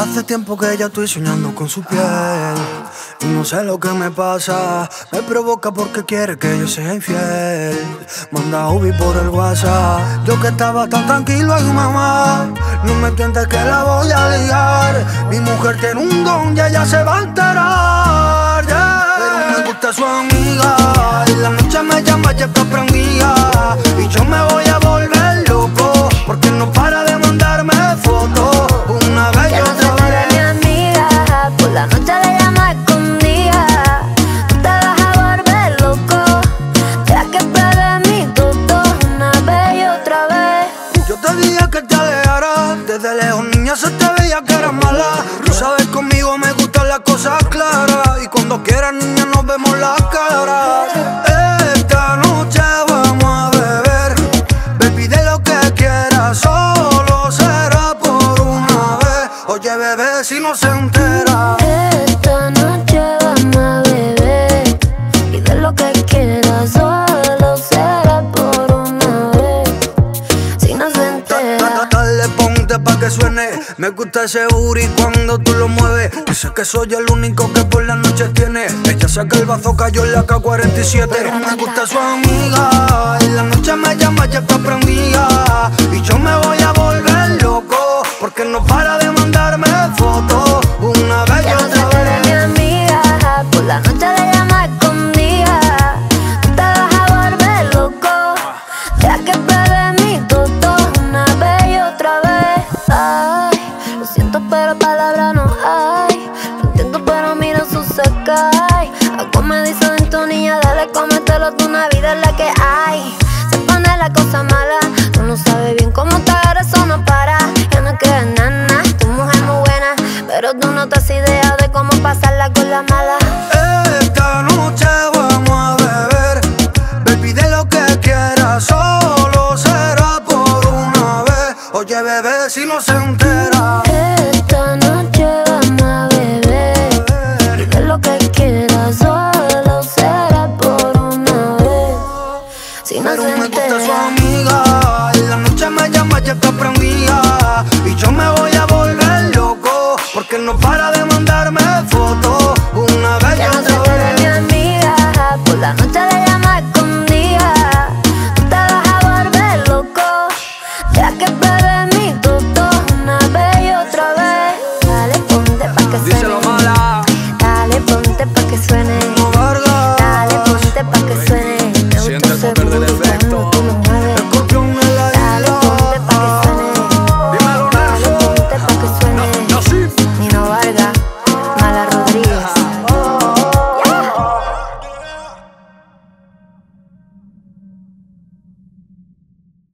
Hace tiempo que ya estoy soñando con su piel y no sé lo que me pasa. Me provoca porque quiere que yo sea infiel. Manda Ubi por el WhatsApp. Yo que estaba tan tranquilo, ay mamá, no me entiendes que la voy a liar. Mi mujer tiene un don y ella se va a enterar, yeah. Pero me gusta su amiga y la noche me llama, ya está prendida. Y yo me voy a volver loco porque no para de mandarme fotos. Una vez y otra vez. Mi amiga, por la noche le llamo escondida. Tú te vas a volver loco, ya que pruebe mi toto una vez y otra vez. Yo te dije que te alejaras, desde lejos niña se te veía que eras mala. Tú sabes conmigo me gustan las cosas claras, y cuando quieras niña nos vemos las caras. Esta noche vamos a beber, baby, de lo que quieras, solo será por una vez. Oye bebé, si no se entera. Esta noche vamos a beber, y de lo que quieras solo será por una vez. Si no se entera. Dale, ponte pa' que suene. Me gusta ese booty cuando tú lo mueves. Dice que soy el único que por las noches tiene. Ella saca el bazo, cayó en la K-47. Pero me gusta su amiga, en la noche me llama, ya está prendida. Y yo me voy a volver loco porque no para de mandarme fotos. Una vez y otra vez. Mi amiga, por la noche le llamo escondida. Tú te vas a volver loco, ya que pruebe mi toto una vez y otra vez. Ay, lo siento pero palabra no hay. Lo entiendo pero mira su seca. Algo me dice dentro niña, dale, cómetelo, tu una vida es la que hay. Se pone la cosa mala, tú no sabes bien cómo te agarras, eso no para. Ya no queda nada, tu mujer muy buena, pero tú no te has idea de cómo pasarla con la mala. Esta noche vamos a beber, baby, de lo que quieras, solo será por una vez. Oye bebé, si no se entera. Esta noche vamos a beber, y de lo que quieras solo será por una vez. Si no Pero se me gusta entera. su amiga, en la noche me llama, ya está prendida. Y yo me voy a volver loco porque no para de mandarme fotos. Una vez y Ya no se otra entera mi vez. amiga, por la noche le llamo escondida. Tú te vas a volver loco, ya que pruebe mi toto una vez y otra vez. Dale, ponte pa' que Díselo, suene. mala. Dale, ponte pa' que suene. No, Vargas. Dale, ponte pa' que suene. Me gusta Siente el ese poder del booty.